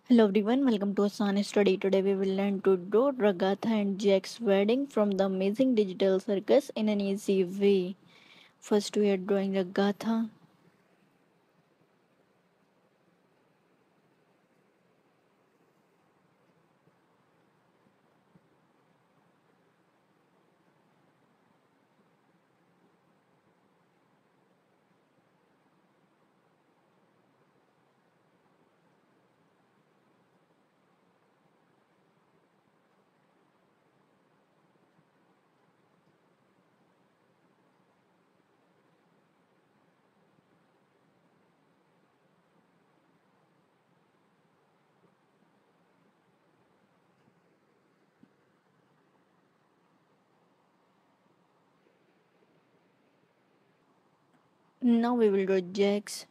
Hello everyone, welcome to Asan Study. Today we will learn to draw Ragatha and Jack's wedding from the amazing digital circus in an easy way. First we are drawing Ragatha. Now we will draw Jack's.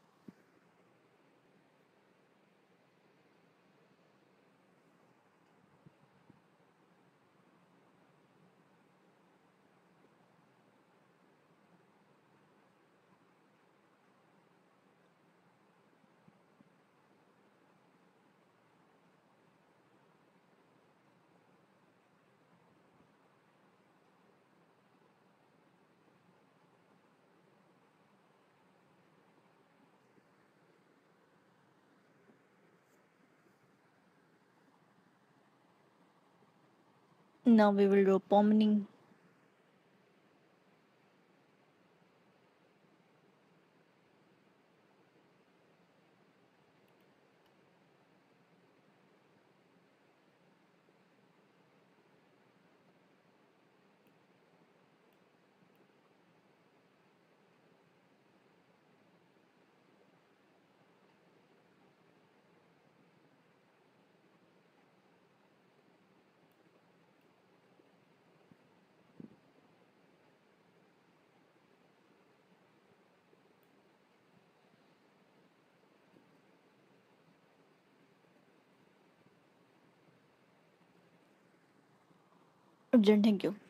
Now we will draw Pomni. Urgent, thank you.